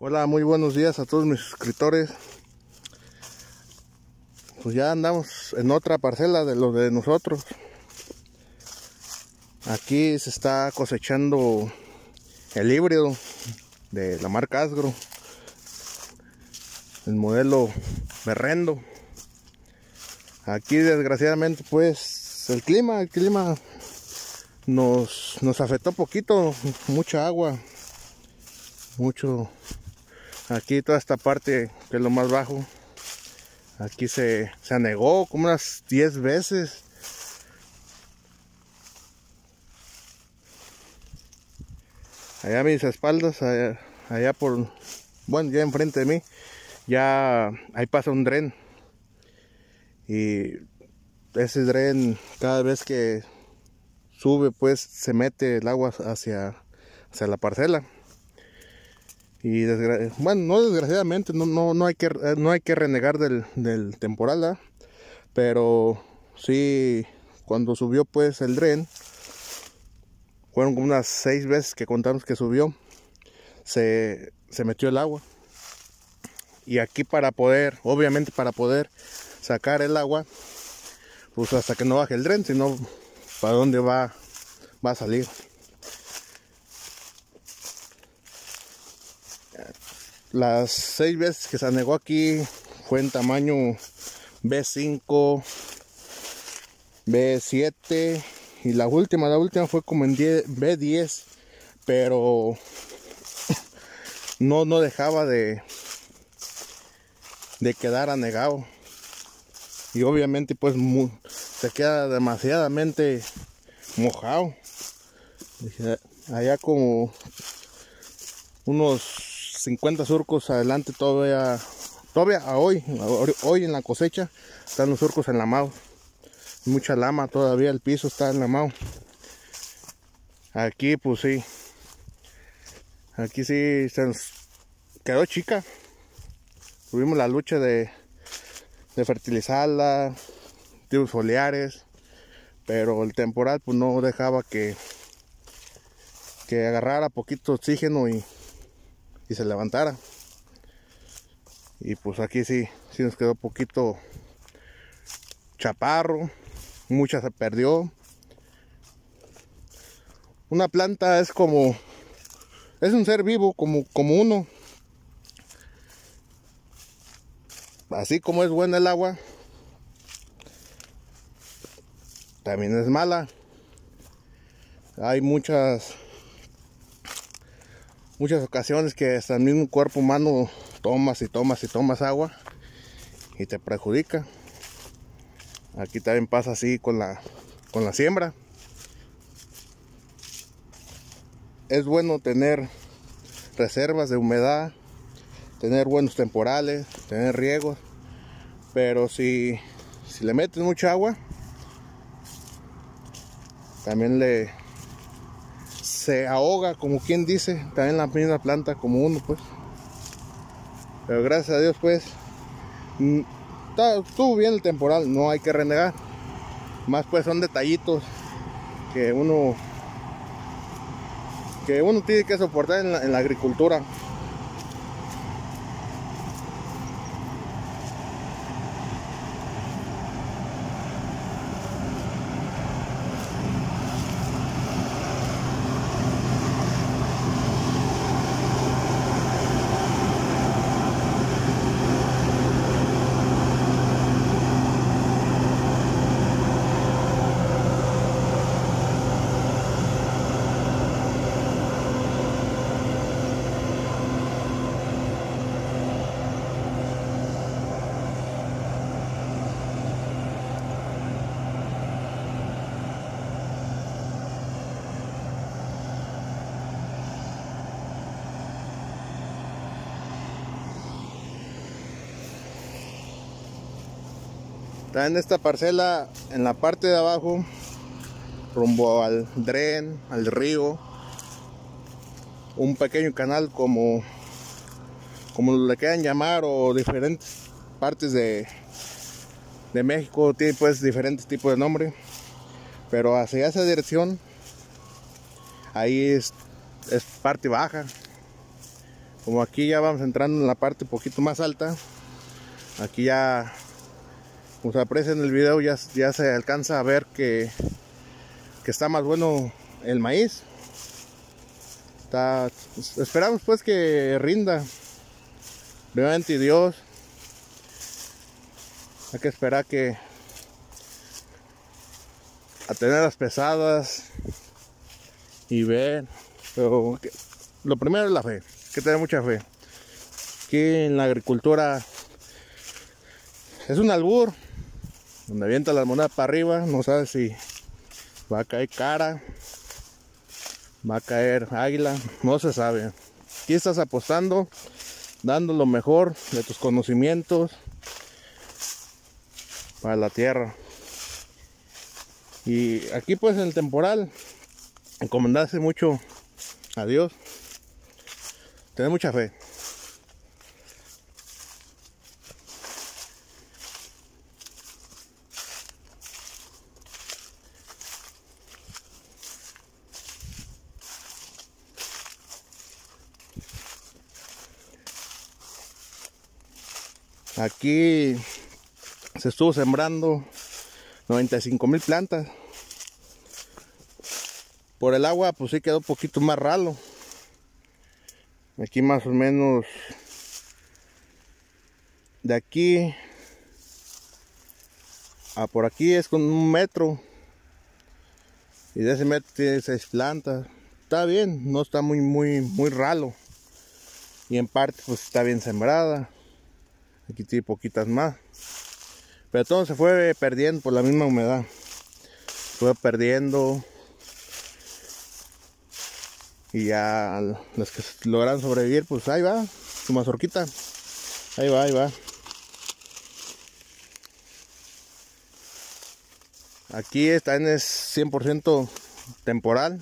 Hola, muy buenos días a todos mis suscriptores. Pues ya andamos en otra parcela de lo de nosotros. Aquí se está cosechando el híbrido de la marca Asgro, el modelo Berrendo. Aquí desgraciadamente pues el clima nos afectó poquito, mucha agua, aquí toda esta parte que es lo más bajo, aquí se anegó como unas 10 veces. Allá a mis espaldas, allá por, bueno, ya enfrente de mí, ya ahí pasa un dren. Y ese dren, cada vez que sube, pues se mete el agua hacia la parcela. Y bueno, no desgraciadamente, no hay que renegar del temporal, ¿verdad? Pero sí, cuando subió pues el dren, fueron como unas 6 veces que contamos que subió, se metió el agua. Y aquí obviamente para poder sacar el agua, pues hasta que no baje el dren, si no, ¿para dónde va a salir? Las 6 veces que se anegó aquí fue en tamaño B5, B7 y la última fue como en B10, pero no dejaba de quedar anegado. Y obviamente pues se queda demasiadamente mojado. Allá como unos 50 surcos adelante, todavía hoy en la cosecha están los surcos enlamados, mucha lama todavía, el piso está enlamado. Aquí pues sí, aquí sí se nos quedó chica. Tuvimos la lucha de fertilizarla, tipos foliares, pero el temporal pues no dejaba que agarrara poquito oxígeno y se levantara. Y pues aquí sí nos quedó poquito chaparro, mucha se perdió. Una planta es un ser vivo como uno. Así como es buena el agua, también es mala. Hay muchas ocasiones que hasta el mismo cuerpo humano tomas agua y te perjudica. Aquí también pasa así con la siembra. Es bueno tener reservas de humedad, tener buenos temporales, tener riegos, pero si le metes mucha agua, también se ahoga, como quien dice, también la misma planta como uno, pues. Pero gracias a Dios pues estuvo bien el temporal, no hay que renegar. Más pues son detallitos que uno tiene que soportar en la agricultura. Está en esta parcela, en la parte de abajo, rumbo al dren, al río, un pequeño canal como le quieran llamar, o diferentes partes de México tiene pues diferentes tipos de nombre, pero hacia esa dirección ahí es parte baja. Como aquí ya vamos entrando en la parte un poquito más alta, aquí ya, como se aprecia en el video, ya se alcanza a ver que está más bueno el maíz. Esperamos pues que rinda. Primeramente Dios, hay que esperar a tener las pesadas y ver, pero lo primero es la fe, hay que tener mucha fe. Aquí en la agricultura es un albur, donde avienta las monedas para arriba, no sabes si va a caer cara, va a caer águila, no se sabe. Aquí estás apostando, dando lo mejor de tus conocimientos para la tierra. Y aquí pues en el temporal, encomendarse mucho a Dios, tener mucha fe. Aquí se estuvo sembrando 95,000 plantas. Por el agua pues sí quedó un poquito más ralo. Aquí más o menos de aquí a por aquí es con 1 metro. Y de ese metro tiene 6 plantas. Está bien, no está muy ralo. Y en parte pues está bien sembrada. Aquí tiene poquitas más. Pero todo se fue perdiendo por la misma humedad. Fue perdiendo. Y ya los que logran sobrevivir, pues ahí va, su mazorquita. Ahí va. Aquí también es 100% temporal.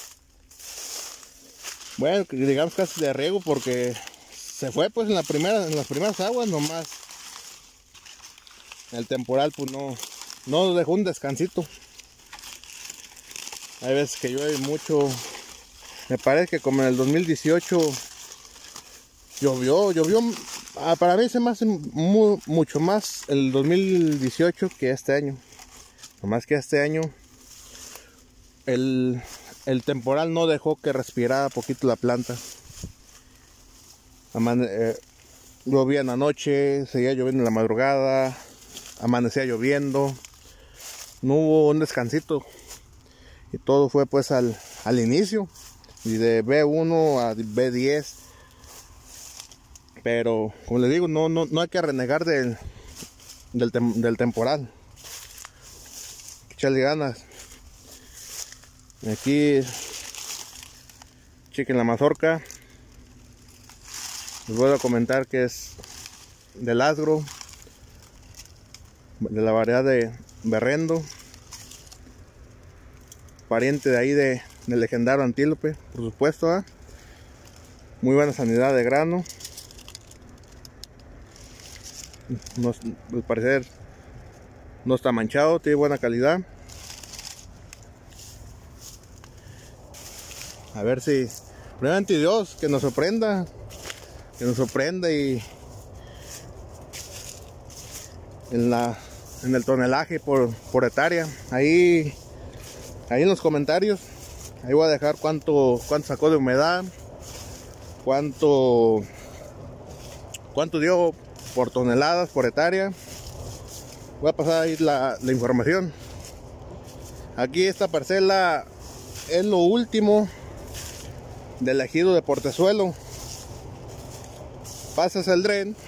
Bueno, digamos casi de riego porque se fue pues en las primeras aguas nomás. El temporal pues no dejó un descansito. Hay veces que llueve mucho. Me parece que como en el 2018 llovió. Para mí se me hace mucho más el 2018 que este año. Nomás que este año el temporal no dejó que respirara poquito la planta. Llovía en la noche, seguía lloviendo en la madrugada, amanecía lloviendo, no hubo un descansito y todo fue pues al inicio, y de B1 a B10. Pero como les digo, no hay que renegar del temporal. Echarle ganas. Aquí chequen la mazorca. Les voy a comentar que es del Asgro, de la variedad de Berrendo, pariente de ahí del legendario antílope, por supuesto. Muy buena sanidad de grano. Al parecer no está manchado, tiene buena calidad. A ver si, primeramente Dios, que nos sorprenda y en el tonelaje por hectárea. Ahí en los comentarios, ahí voy a dejar cuánto sacó de humedad, cuánto dio por toneladas por hectárea. Voy a pasar ahí la información. Aquí esta parcela es lo último del ejido de Portezuelo. Pasas el Dren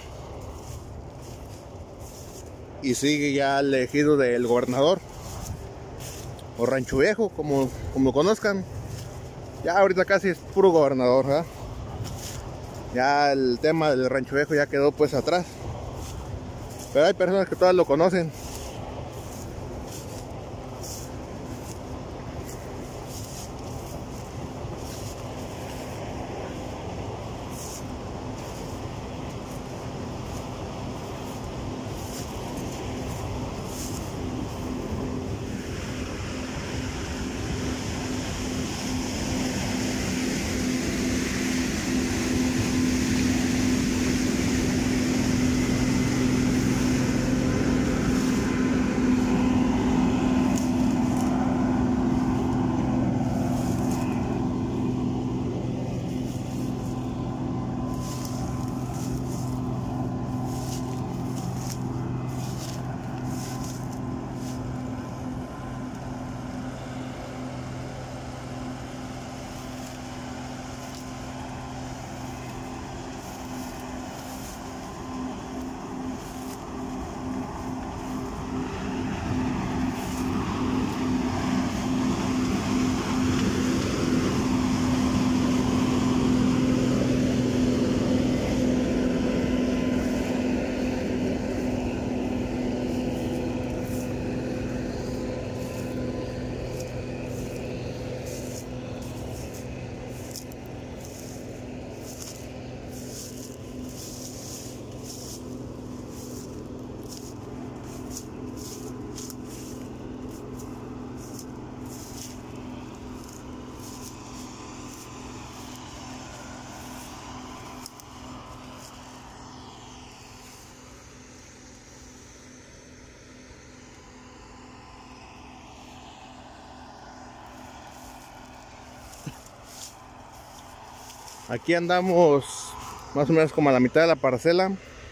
y sigue ya el ejido del Gobernador o Rancho Viejo, como lo conozcan. Ya ahorita casi es puro Gobernador, ¿verdad? Ya el tema del Rancho Viejo ya quedó pues atrás, pero hay personas que todavía lo conocen. Aquí andamos más o menos como a la mitad de la parcela.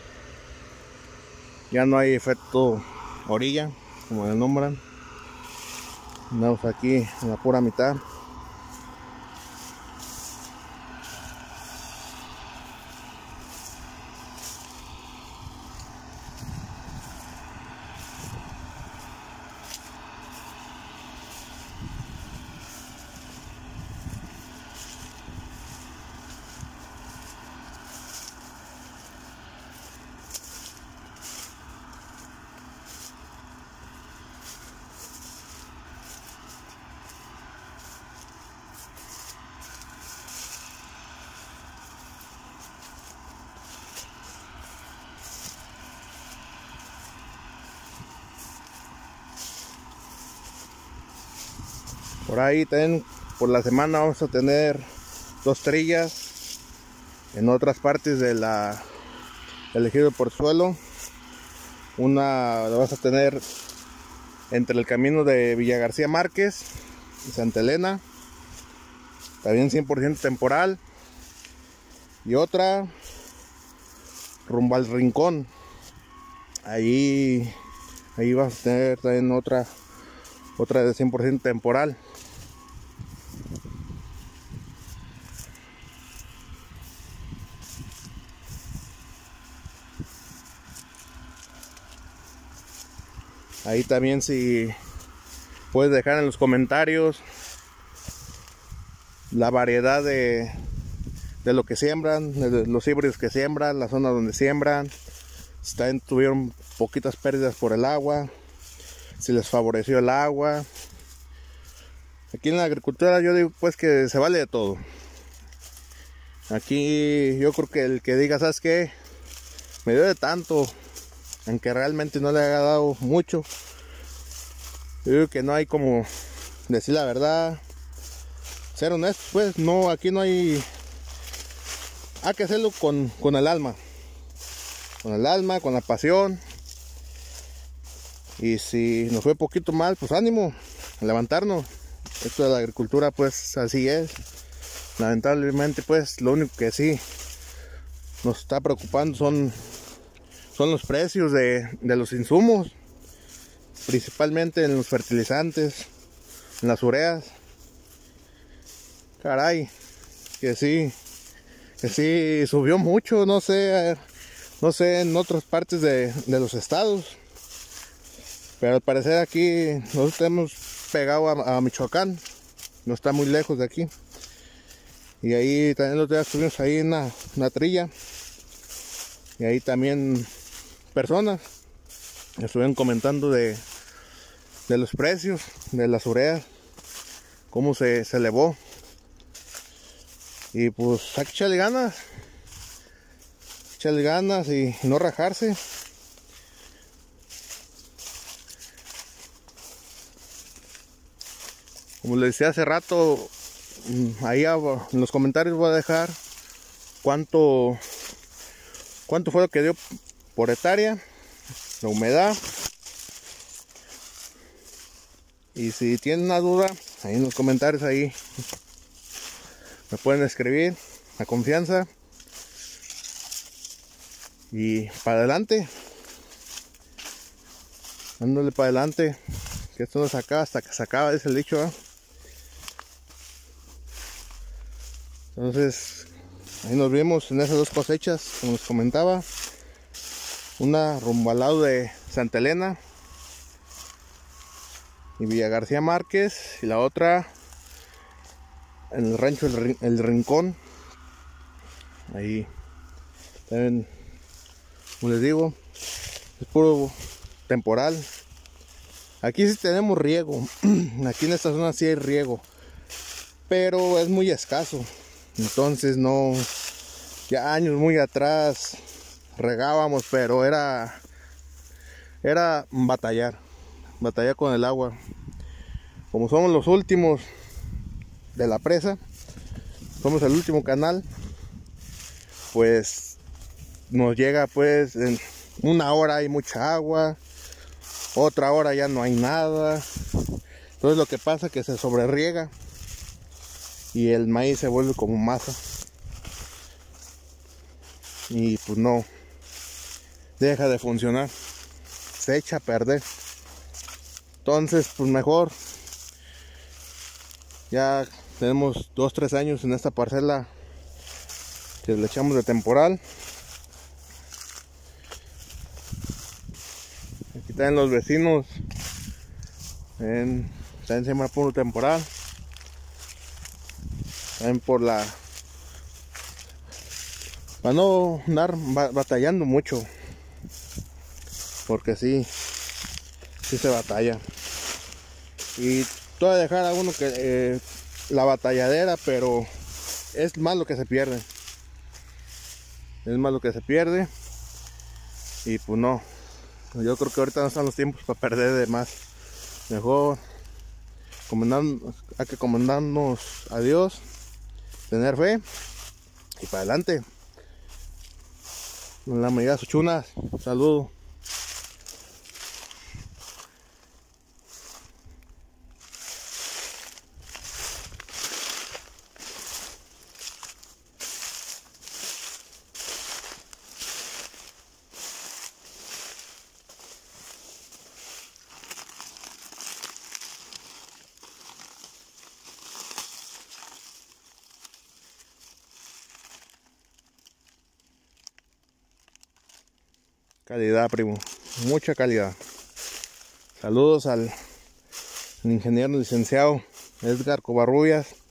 Ya no hay efecto orilla, como le nombran. Andamos aquí en la pura mitad. Por ahí también por la semana vamos a tener 2 trillas en otras partes de del ejido Portezuelo. Una la vas a tener entre el camino de Villa García Márquez y Santa Elena, también 100% temporal, y otra rumbo al Rincón. Ahí vas a tener también otra de 100% temporal. Ahí también, si puedes dejar en los comentarios la variedad de lo que siembran, de los híbridos que siembran, la zona donde siembran, si también tuvieron poquitas pérdidas por el agua, si les favoreció el agua. Aquí en la agricultura yo digo pues que se vale de todo. Aquí yo creo que el que diga, ¿sabes qué? Me dio de tanto, aunque realmente no le haya dado mucho. Yo digo que no hay como decir la verdad, ser honesto, pues no, aquí no hay que hacerlo con el alma, con la pasión. Y si nos fue poquito mal, pues ánimo, a levantarnos. Esto de la agricultura pues así es. Lamentablemente pues lo único que sí nos está preocupando son los precios de los insumos, principalmente en los fertilizantes, en las ureas. Caray, que sí subió mucho, no sé en otras partes de los estados, pero al parecer aquí nosotros hemos pegado a Michoacán, no está muy lejos de aquí. Y ahí también los días estuvimos ahí en una trilla, y ahí también personas estuvieron comentando de los precios de las ureas, cómo se elevó. Y pues hay que echarle ganas y no rajarse. Como les decía hace rato, ahí en los comentarios voy a dejar cuánto fue lo que dio por hectárea, la humedad. Y si tienen una duda, ahí en los comentarios ahí me pueden escribir a confianza. Y para adelante, dándole para adelante, que esto no se acaba hasta que se acaba, es el dicho, ¿eh? Entonces ahí nos vemos en esas 2 cosechas, como les comentaba, una rumbo al lado de Santa Elena y Villa García Márquez, y la otra en el rancho el Rincón. Ahí también, como les digo, es puro temporal. Aquí sí tenemos riego, aquí en esta zona sí hay riego, pero es muy escaso. Entonces no, ya años muy atrás regábamos, pero era batallar con el agua. Como somos los últimos de la presa, somos el último canal, pues nos llega pues en 1 hora hay mucha agua, otra hora ya no hay nada. Entonces lo que pasa es que se sobreriega y el maíz se vuelve como masa. y pues no deja de funcionar, se echa a perder. Entonces pues mejor, ya tenemos 2-3 años en esta parcela que le echamos de temporal. Aquí están los vecinos, están encima puro temporal, también para no andar batallando mucho, porque sí se batalla. Y voy a dejar a uno que la batalladera, pero es más lo que se pierde. Es más lo que se pierde. Y pues no, yo creo que ahorita no están los tiempos para perder de más. Mejor hay que encomendarnos a Dios, tener fe y para adelante. La amiga Suchunas, saludo. Calidad, primo, mucha calidad. Saludos al ingeniero licenciado Edgar Covarrubias.